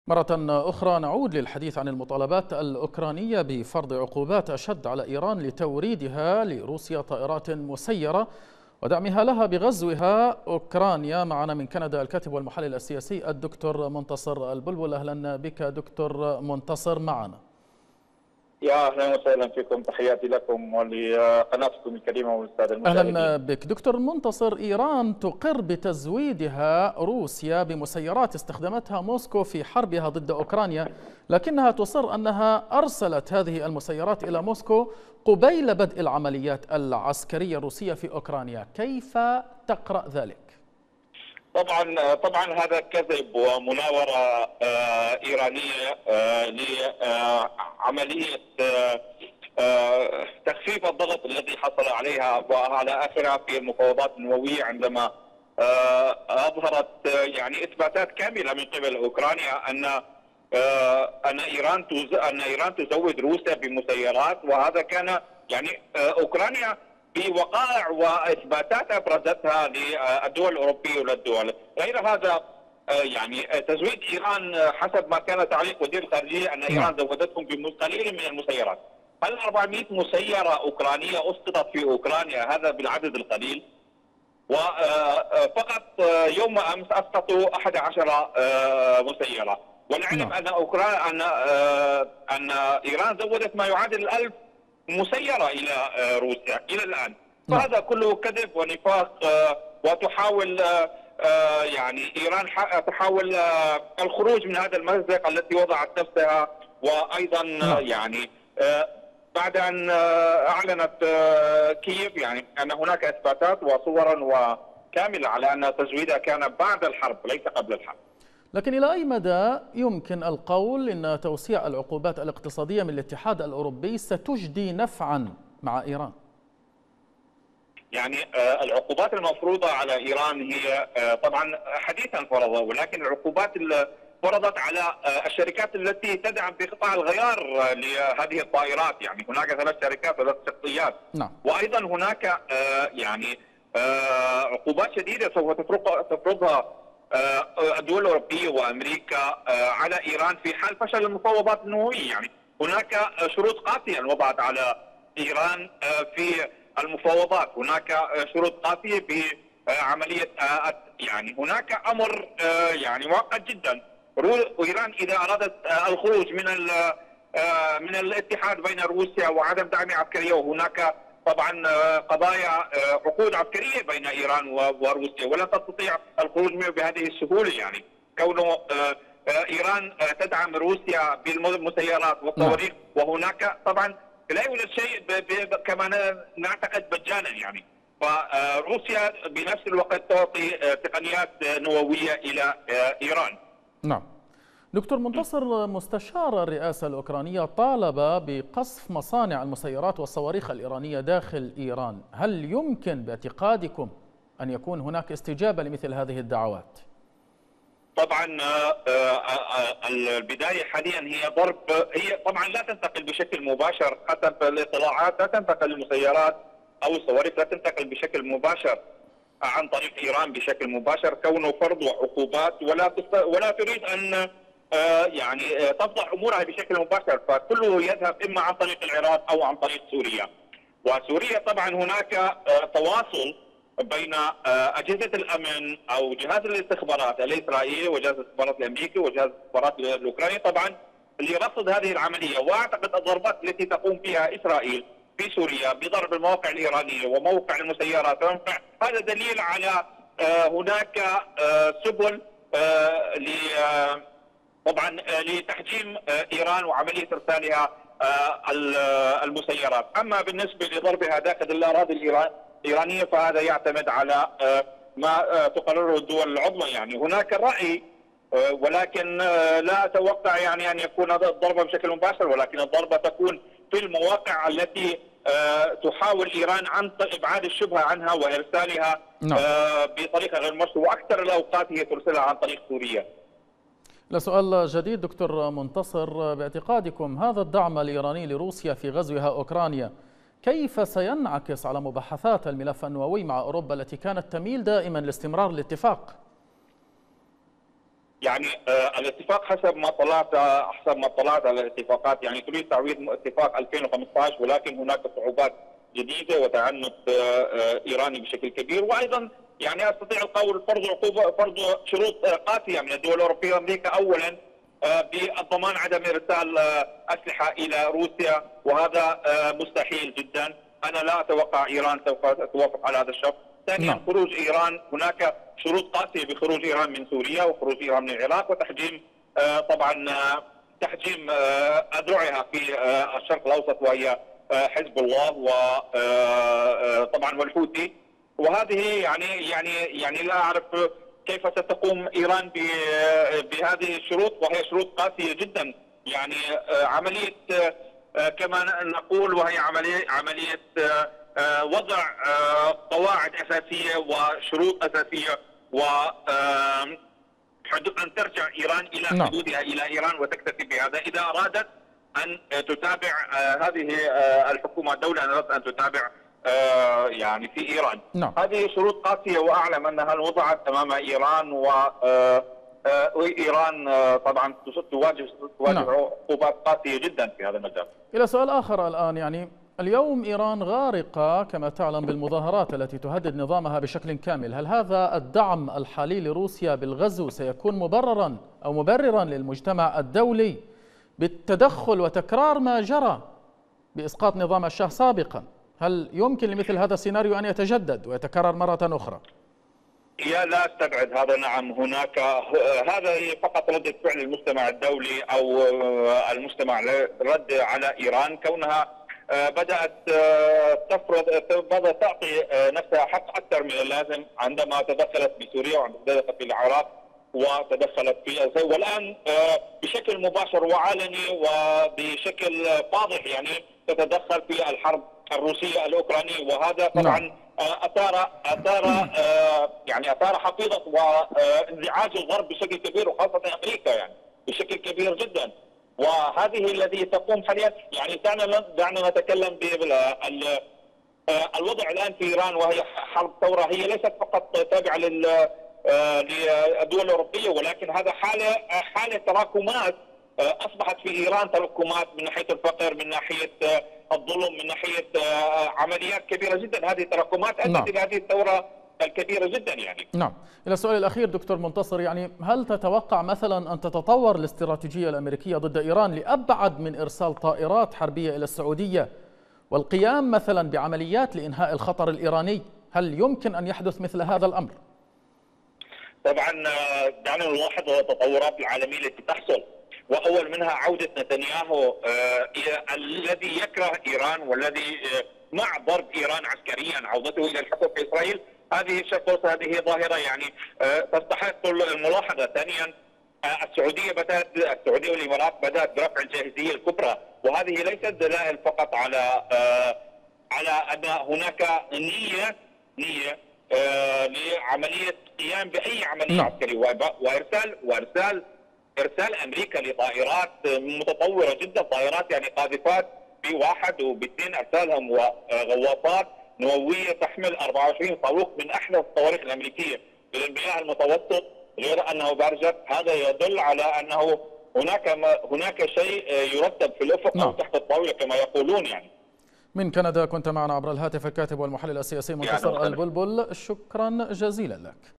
مرة أخرى نعود للحديث عن المطالبات الأوكرانية بفرض عقوبات أشد على إيران لتوريدها لروسيا طائرات مسيرة ودعمها لها بغزوها أوكرانيا. معنا من كندا الكاتب والمحلل السياسي الدكتور منتصر البلبل. أهلا بك دكتور منتصر معنا. يا اهلا وسهلا فيكم، تحياتي لكم ولقناتكم الكريمه والساده المشاهدين. اهلا بك دكتور منتصر. ايران تقر بتزويدها روسيا بمسيرات استخدمتها موسكو في حربها ضد اوكرانيا، لكنها تصر انها ارسلت هذه المسيرات الى موسكو قبيل بدء العمليات العسكريه الروسيه في اوكرانيا. كيف تقرأ ذلك؟ طبعا هذا كذب ومناوره ايرانيه لعمليه تخفيف الضغط الذي حصل عليها وعلى اخرها في المفاوضات النوويه، عندما اظهرت يعني اثباتات كامله من قبل اوكرانيا ان ايران تزود روسيا بمسيرات، وهذا كان يعني اوكرانيا بوقائع واثباتات ابرزتها للدول الاوروبيه وللدول. غير هذا يعني تزويد ايران حسب ما كان تعليق وزير الخارجيه ان ايران زودتهم بقليل من المسيرات. هل 400 مسيره اوكرانيه اسقطت في اوكرانيا هذا بالعدد القليل؟ وفقط يوم امس اسقطوا 11 مسيره، ونعلم ان ان ايران زودت ما يعادل 1000 مسيرة إلى روسيا إلى الآن. فهذا كله كذب ونفاق، وتحاول يعني إيران تحاول الخروج من هذا المأزق التي وضعت نفسها، وأيضا يعني بعد أن أعلنت كييف يعني أن هناك إثباتات وصورا وكاملة على أن تزويدها كان بعد الحرب ليس قبل الحرب. لكن إلى أي مدى يمكن القول أن توسيع العقوبات الاقتصادية من الاتحاد الأوروبي ستجدي نفعا مع إيران؟ يعني العقوبات المفروضة على إيران هي طبعا حديثا فرضها، ولكن العقوبات فرضت على الشركات التي تدعم بقطاع الغيار لهذه الطائرات. يعني هناك 3 شركات 3 شخصيات. وأيضا هناك يعني عقوبات شديدة سوف تفرضها الدول الأوروبية وأمريكا على إيران في حال فشل المفاوضات النووية. يعني هناك شروط قاسية وضعت على إيران في المفاوضات، هناك شروط قاسية بعملية يعني هناك أمر يعني معقد جدا. إيران إذا أرادت الخروج من الاتحاد بين روسيا وعدم دعم عسكرية، وهناك طبعا قضايا عقود عسكريه بين ايران وروسيا، ولا تستطيع الخروج منه بهذه السهوله. يعني كونه ايران تدعم روسيا بالمسيرات والصواريخ، وهناك طبعا لا يوجد شيء كما نعتقد مجانا. يعني فروسيا بنفس الوقت تعطي تقنيات نوويه الى ايران. نعم. دكتور منتصر، مستشار الرئاسة الأوكرانية طالب بقصف مصانع المسيرات والصواريخ الإيرانية داخل إيران. هل يمكن باعتقادكم أن يكون هناك استجابة لمثل هذه الدعوات؟ طبعا البداية حاليا هي ضرب، هي طبعا لا تنتقل بشكل مباشر حسب الاطلاعات، لا تنتقل المسيرات أو الصواريخ لا تنتقل بشكل مباشر عن طريق إيران بشكل مباشر، كونه فرض عقوبات ولا تريد أن يعني تفضح امورها بشكل مباشر، فكله يذهب اما عن طريق العراق او عن طريق سوريا. وسوريا طبعا هناك تواصل بين اجهزه الامن او جهاز الاستخبارات الاسرائيلي وجهاز الاستخبارات الامريكي وجهاز الاستخبارات الاوكراني طبعا لرصد هذه العمليه. واعتقد الضربات التي تقوم فيها اسرائيل في سوريا بضرب المواقع الايرانيه وموقع المسيرات هذا دليل على هناك سبل طبعا لتحجيم ايران وعمليه ارسالها المسيرات. اما بالنسبه لضربها داخل الاراضي الايرانيه فهذا يعتمد على ما تقرره الدول العظمى. يعني هناك راي، ولكن لا اتوقع يعني ان يكون هذا الضربه بشكل مباشر، ولكن الضربه تكون في المواقع التي تحاول ايران عن ابعاد الشبهه عنها وارسالها بطريقه غير مشروعه، واكثر الاوقات هي ترسلها عن طريق سوريا. لسؤال جديد دكتور منتصر، باعتقادكم هذا الدعم الإيراني لروسيا في غزوها أوكرانيا كيف سينعكس على مباحثات الملف النووي مع أوروبا التي كانت تميل دائما لاستمرار الاتفاق؟ يعني الاتفاق حسب ما طلعت على الاتفاقات، يعني تريد تعويض اتفاق 2015، ولكن هناك صعوبات جديده وتعنت ايراني بشكل كبير. وايضا يعني استطيع القول فرض شروط قاسيه من الدول الاوروبيه وامريكا، اولا بالضمان عدم ارسال اسلحه الى روسيا، وهذا مستحيل جدا. انا لا اتوقع ايران سوف توافق على هذا الشرط. ثانيا خروج ايران، هناك شروط قاسيه بخروج ايران من سوريا وخروج ايران من العراق، وتحجيم طبعا تحجيم اذرعها في الشرق الاوسط، وهي حزب الله وطبعا والحوثي. وهذه يعني لا اعرف كيف ستقوم ايران بهذه الشروط، وهي شروط قاسيه جدا. يعني عمليه كما نقول، وهي عمليه وضع قواعد اساسيه وشروط اساسيه، و ان ترجع ايران الى حدودها الى ايران وتكتفي بهذا اذا ارادت ان تتابع هذه الحكومه، الدوله ان ارادت ان تتابع يعني في ايران. هذه شروط قاسيه، واعلم انها وضعت امام ايران، وايران طبعا تواجه عقوبات قاسيه جدا في هذا المجال. الى سؤال اخر الان، يعني اليوم إيران غارقة كما تعلم بالمظاهرات التي تهدد نظامها بشكل كامل. هل هذا الدعم الحالي لروسيا بالغزو سيكون مبررا للمجتمع الدولي بالتدخل وتكرار ما جرى بإسقاط نظام الشاه سابقا؟ هل يمكن لمثل هذا السيناريو أن يتجدد ويتكرر مرة أخرى؟ لا استبعد هذا. نعم، هذا فقط ردة فعل المجتمع الدولي او المجتمع رد على ايران، كونها بدأت تعطي نفسها حق أكثر من اللازم عندما تدخلت بسوريا وعندما تدخلت في العراق وتدخلت في والآن بشكل مباشر وعلني وبشكل واضح يعني تتدخل في الحرب الروسية الأوكرانية. وهذا طبعا أثار حفيظة وانزعاج الغرب بشكل كبير، وخاصة أمريكا يعني بشكل كبير جدا. وهذه الذي تقوم حاليا، يعني دعنا نتكلم الوضع الان في ايران وهي حرب ثوره، هي ليست فقط تابعه للدول الاوروبيه، ولكن هذا حاله تراكمات اصبحت في ايران، تراكمات من ناحيه الفقر، من ناحيه الظلم، من ناحيه عمليات كبيره جدا. هذه التراكمات ادت الى هذه الثوره الكبيرة جدا يعني. نعم، إلى السؤال الأخير دكتور منتصر، يعني هل تتوقع مثلا أن تتطور الاستراتيجية الأمريكية ضد إيران لأبعد من إرسال طائرات حربية إلى السعودية والقيام مثلا بعمليات لإنهاء الخطر الإيراني؟ هل يمكن أن يحدث مثل هذا الأمر؟ طبعا دعنا نلاحظ التطورات العالمية التي تحصل، وأول منها عودة نتنياهو الذي يكره إيران والذي مع ضرب إيران عسكريا، عودته إلى الحكم في إسرائيل. هذه هذه ظاهرة يعني تستحق الملاحظة. ثانيا السعودية والإمارات بدأت برفع الجاهزية الكبرى، وهذه ليست دلائل فقط على أن هناك نية لعملية قيام بأي عملية عسكرية، وإرسال أمريكا لطائرات متطورة جدا، طائرات يعني قاذفات B1 وB2 أرسالهم، وغواصات نووية تحمل 24 صاروخ من أحدث الصواريخ الأمريكية إلى المياه المتوسط، غير أنه بارجت. هذا يدل على أنه هناك شيء يرتب في الأفق أو تحت الطاولة كما يقولون يعني. من كندا كنت معنا عبر الهاتف الكاتب والمحلل السياسي منتصر البلبل، شكرا جزيلا لك.